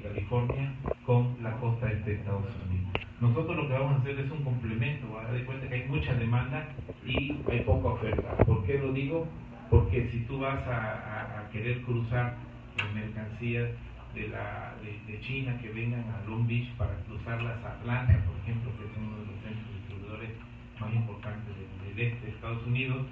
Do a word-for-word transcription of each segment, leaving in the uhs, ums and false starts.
California con la costa este de Estados Unidos. Nosotros lo que vamos a hacer es un complemento, ¿va? De cuenta que hay mucha demanda y hay poca oferta. ¿Por qué lo digo? Porque si tú vas a, a, a querer cruzar mercancías de, la, de, de China que vengan a Long Beach para cruzarlas a Atlanta, por ejemplo, que es uno de los centros distribuidores más importantes del, del este de Estados Unidos,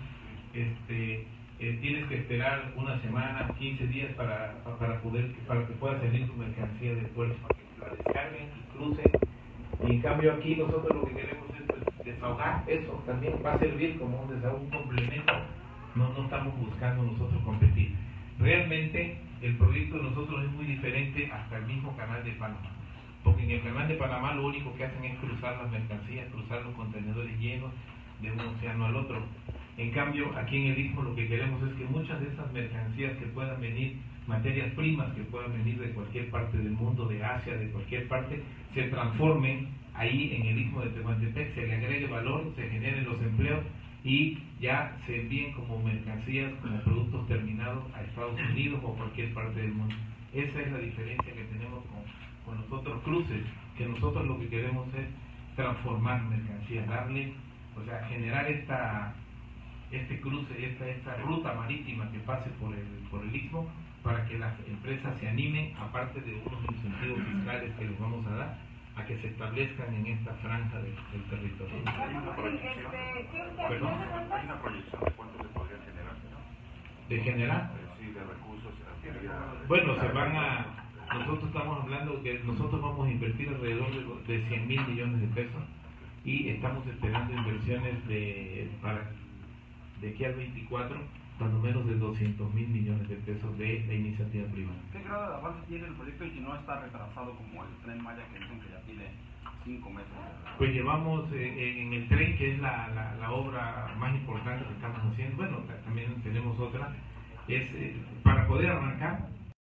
este, eh, tienes que esperar una semana, quince días para, para, poder, para que pueda salir tu mercancía del puerto, para que la descarguen y crucen. Y en cambio aquí nosotros lo que queremos es pues, desahogar eso, también va a servir como un desahogo, un complemento. No, no estamos buscando nosotros competir. Realmente el proyecto de nosotros es muy diferente hasta el mismo canal de Panamá, porque en el canal de Panamá lo único que hacen es cruzar las mercancías, cruzar los contenedores llenos de un océano al otro. En cambio aquí en el Istmo lo que queremos es que muchas de esas mercancías que puedan venir, materias primas que puedan venir de cualquier parte del mundo, de Asia, de cualquier parte, se transformen ahí en el Istmo de Tehuantepec, se le agregue valor, se generen los empleos y ya se envíen como mercancías, como productos terminados a Estados Unidos o cualquier parte del mundo. Esa es la diferencia que tenemos con, con los otros cruces, que nosotros lo que queremos es transformar mercancías, darle, o sea, generar esta, este cruce, esta, esta ruta marítima que pase por el, por el Istmo, para que las empresas se animen, aparte de unos incentivos fiscales que les vamos a dar, a que se establezcan en esta franja de, del territorio. ¿Hay una proyección? ¿Perdón? ¿Hay una proyección de cuánto se podría generar? ¿De generar? Sí, de recursos. Actividad, bueno, se van a... Nosotros estamos hablando que nosotros vamos a invertir alrededor de, de cien mil millones de pesos y estamos esperando inversiones de para de aquí al veinticuatro, cuando menos de doscientos mil millones de pesos de la iniciativa privada. ¿Qué grado de avance tiene el proyecto y si no está retrasado como el Tren Maya que dicen que ya tiene cinco meses? Pues llevamos eh, en el tren, que es la, la, la obra más importante que estamos haciendo, bueno, también tenemos otra, es eh, para poder arrancar.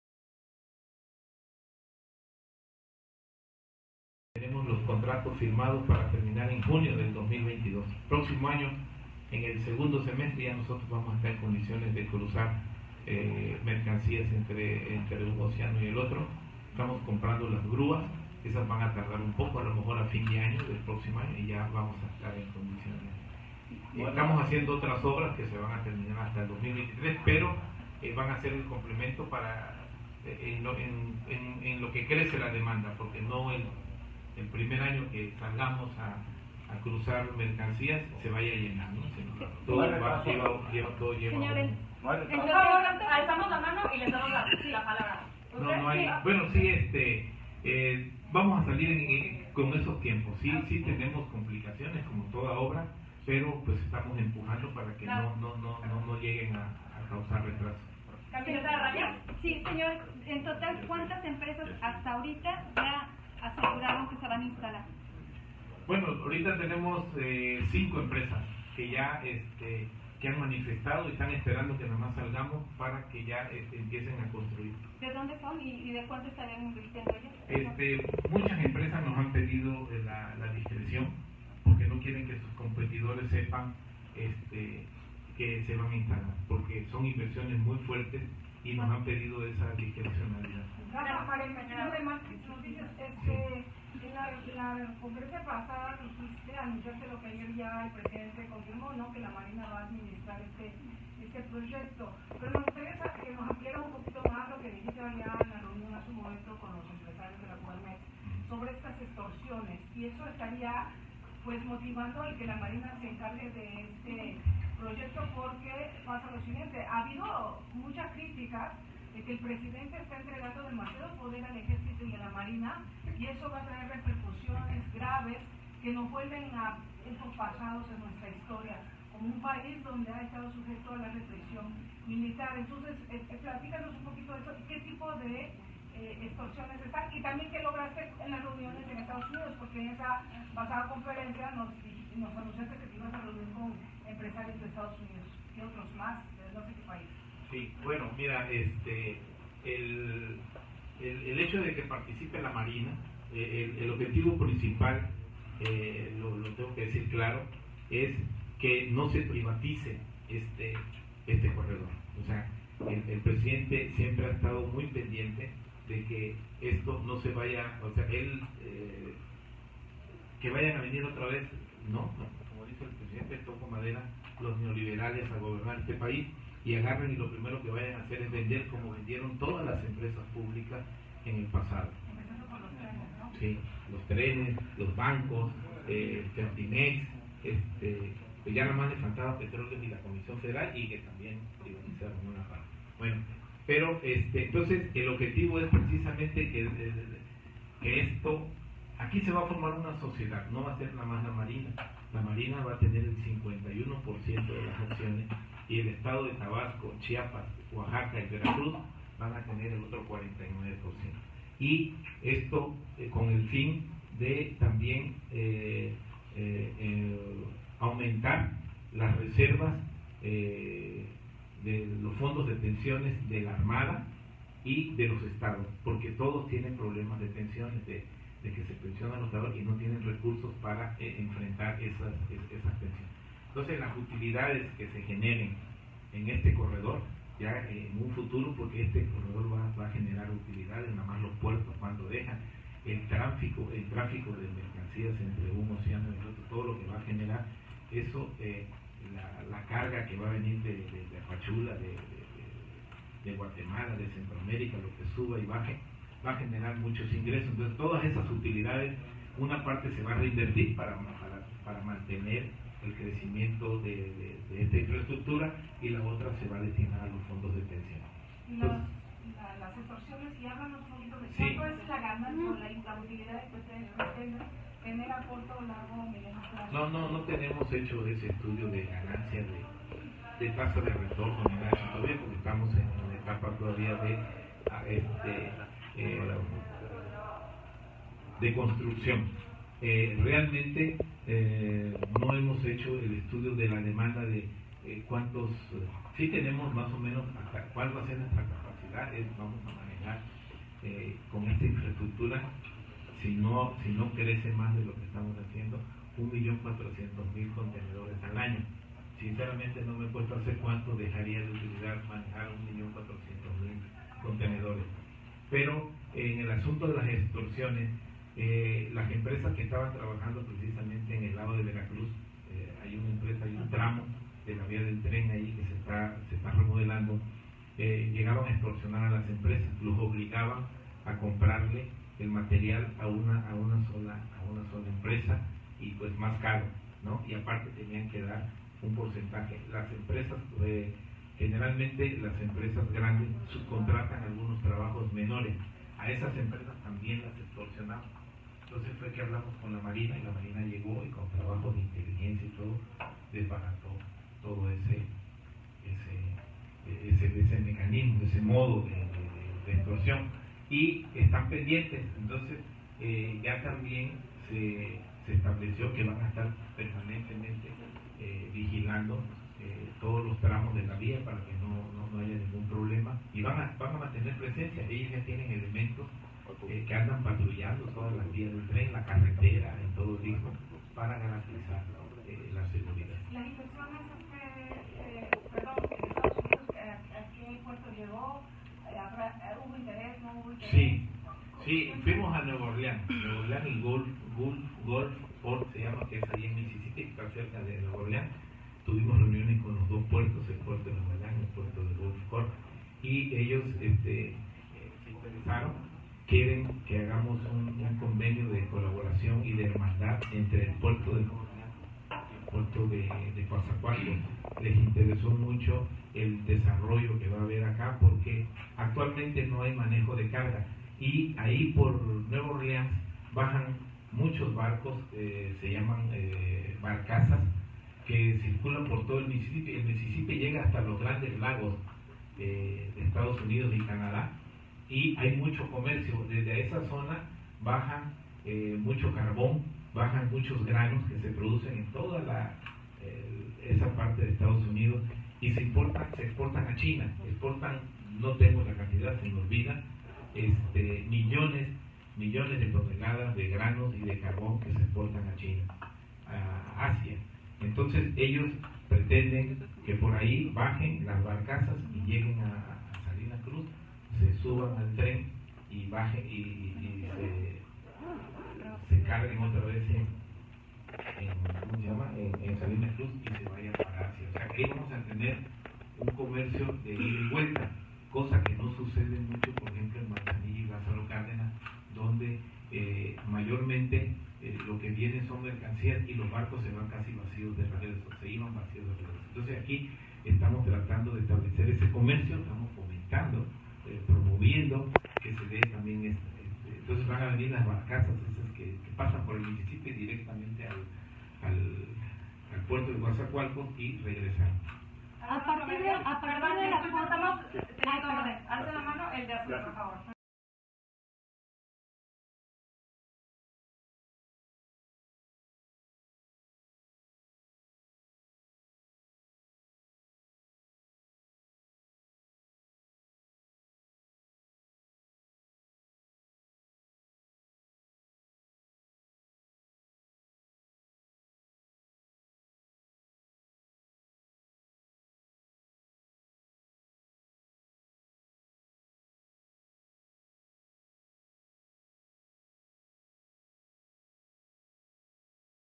Tenemos los contratos firmados para terminar en junio del dos mil veintidós. Próximo año, en el segundo semestre, ya nosotros vamos a estar en condiciones de cruzar eh, mercancías entre, entre un océano y el otro. Estamos comprando las grúas, esas van a tardar un poco, a lo mejor a fin de año, del próximo año, y ya vamos a estar en condiciones. Estamos haciendo otras obras que se van a terminar hasta el dos mil veintitrés, pero eh, van a ser el complemento para eh, en, lo, en, en, en lo que crece la demanda, porque no el, el primer año que salgamos a a cruzar mercancías se vaya a llenar, ¿no? Sino, todo va, lleva, lleva, todo lleva. Señores, no hay por favor, alzamos la mano y les damos la, la palabra. No, no hay. Bueno, sí, este, eh, vamos a salir eh, con esos tiempos. Sí, sí tenemos complicaciones como toda obra, pero pues estamos empujando para que no, no, no, no, no lleguen a, a causar retraso. ¿Camioneta de raya? Sí, señor. En total, ¿cuántas empresas hasta ahorita ya aseguraron que se van a instalar? Bueno, ahorita tenemos eh, cinco empresas que ya este, que han manifestado y están esperando que nomás salgamos para que ya este, empiecen a construir. ¿De dónde son y, y de cuánto estarían invirtiendo ellos? Este, muchas empresas nos han pedido la, la discreción porque no quieren que sus competidores sepan este, que se van a instalar, porque son inversiones muy fuertes y nos han pedido esa discrecionalidad. Gracias, María. Además, nos dices, este, en la, la conferencia pasada dijiste, anunciaste lo que ayer ya el presidente confirmó, ¿no? Que la Marina va a administrar este, este proyecto. Pero me gustaría que nos ampliara un poquito más lo que dijiste allá en la reunión hace un momento con los empresarios de la Coalmex sobre estas extorsiones. Y eso estaría, pues, motivando el que la Marina se encargue de este proyecto, porque pasa lo siguiente: ha habido muchas críticas de que el presidente está entregando demasiado poder al ejército y a la marina, y eso va a traer repercusiones graves que nos vuelven a esos pasados en nuestra historia, como un país donde ha estado sujeto a la represión militar. Entonces, eh, platícanos un poquito de eso y qué tipo de eh, extorsiones están, y también qué lograste en las reuniones en Estados Unidos, porque en esa pasada conferencia nos, nos anunciaste que te ibas a reunir con empresarios de Estados Unidos y otros más, de no sé qué país. Sí, bueno, mira, este, el, el, el hecho de que participe la Marina, el, el objetivo principal, eh, lo, lo tengo que decir claro, es que no se privatice este, este corredor. O sea, el, el presidente siempre ha estado muy pendiente de que esto no se vaya, o sea, él, eh, que vayan a venir otra vez, no, no, como dice el presidente, toco madera, los neoliberales a gobernar este país y agarren y lo primero que vayan a hacer es vender como vendieron todas las empresas públicas en el pasado. Sí, los trenes, los bancos, eh, Fertimex, este, pues ya nada más le faltaba Petróleos y la Comisión Federal y que también privatizaron una parte. Bueno, pero este, entonces el objetivo es precisamente que, que esto, aquí se va a formar una sociedad, no va a ser nada más la Marina. La Marina va a tener el cincuenta y uno por ciento de las acciones y el estado de Tabasco, Chiapas, Oaxaca y Veracruz van a tener el otro cuarenta y nueve por ciento. Y esto eh, con el fin de también eh, eh, eh, aumentar las reservas eh, de los fondos de pensiones de la Armada y de los estados, porque todos tienen problemas de pensiones, de, de que se pensionan los estados y no tienen recursos para eh, enfrentar esas, esas pensiones. Entonces las utilidades que se generen en este corredor, ya en un futuro, porque este corredor va, va a generar utilidades, nada más los puertos cuando dejan, el tráfico, el tráfico de mercancías entre un océano y el otro, todo lo que va a generar, eso, eh, la, la carga que va a venir de, de, de Apachula, de, de, de, de Guatemala, de Centroamérica, lo que suba y baje, va a generar muchos ingresos. Entonces todas esas utilidades, una parte se va a reinvertir para, para, para mantener el crecimiento de, de, de esta infraestructura y la otra se va a destinar a los fondos de pensión. Y los, la, las extorsiones, y háblanos un poquito de Sí. cuánto es la ganancia o la, la utilidad que ustedes pretenden tener a corto, largo, mediano plazo. No, no, no tenemos hecho ese estudio de ganancia, de, de tasa de retorno ni nada de eso todavía, porque estamos en una etapa todavía de, este, eh, de construcción. Eh, realmente eh, no hemos hecho el estudio de la demanda de eh, cuántos, eh, sí tenemos más o menos hasta cuál va a ser nuestra capacidad, es, vamos a manejar eh, con esta infraestructura, si no, si no crece más de lo que estamos haciendo, un millón cuatrocientos mil contenedores al año. Sinceramente no me he puesto a hacer cuánto dejaría de utilizar manejar un millón cuatrocientos mil contenedores. Pero eh, en el asunto de las extorsiones, Eh, las empresas que estaban trabajando precisamente en el lado de Veracruz, eh, hay una empresa, hay un tramo de la vía del tren ahí que se está, se está remodelando, eh, llegaron a extorsionar a las empresas, los obligaban a comprarle el material a una, a una sola, a una sola empresa y pues más caro, ¿no? Y aparte tenían que dar un porcentaje. Las empresas, eh, generalmente las empresas grandes subcontratan algunos trabajos menores, a esas empresas también las extorsionaban. Entonces fue que hablamos con la Marina y la Marina llegó y con trabajos de inteligencia y todo desbarató todo ese ese, ese, ese mecanismo, ese modo de, de, de extorsión y están pendientes. Entonces eh, ya también se, se estableció que van a estar permanentemente eh, vigilando eh, todos los tramos de la vía para que no, no, no haya ningún problema y van a, van a mantener presencia. Ellos ya tienen elementos Eh, que andan patrullando todas las vías del tren, la carretera, en todo el ritmo, para garantizar eh, la seguridad. Las inversiones, este, eh, perdón, en Estados Unidos, ¿a, a qué puerto llegó? ¿Hubo interés, no hubo interés? Sí, sí, fuimos a Nueva Orleans, Nueva Orleans y Gulf, Gulf, Gulf Port se llama, que es ahí en Mississippi, que está cerca de Nueva Orleans. Tuvimos reuniones con los dos puertos, el puerto de Nueva Orleans y el puerto de Gulf Port, y ellos este, eh, se interesaron. Quieren que hagamos un, un convenio de colaboración y de hermandad entre el puerto de Nueva Orleans y el puerto de, de Coatzacoalcos. Les interesó mucho el desarrollo que va a haber acá porque actualmente no hay manejo de carga y ahí por Nueva Orleans bajan muchos barcos, eh, se llaman eh, barcazas, que circulan por todo el Mississippi. El Mississippi llega hasta los grandes lagos eh, de Estados Unidos y Canadá. Y hay mucho comercio, desde esa zona bajan eh, mucho carbón, bajan muchos granos que se producen en toda la, eh, esa parte de Estados Unidos y se importan, se exportan a China, exportan, no tengo la cantidad, se me olvida, este, millones, millones de toneladas de granos y de carbón que se exportan a China, a Asia. Entonces ellos pretenden que por ahí bajen las barcazas y lleguen a, a Salinas Cruz, se suban al tren y bajen y, y se, se carguen otra vez en, en, ¿cómo se llama? en, en Salinas Cruz y se vayan para Asia. O sea, que ahí vamos a tener un comercio de ida y vuelta, cosa que no sucede mucho, por ejemplo, en Manzanillo y Lázaro Cárdenas, donde eh, mayormente eh, lo que viene son mercancías y los barcos se van casi vacíos de regreso, se iban vacíos de regreso. Entonces aquí estamos tratando de establecer ese comercio, estamos fomentando, eh, promoviendo que se dé también este, este, entonces van a venir las barcazas esas que, que pasan por el Mississippi directamente al, al, al puerto de Coatzacoalcos y regresan. A partir de, a partir de la Perdón, estamos, Ay, perdón. alza la mano el de azul, por favor.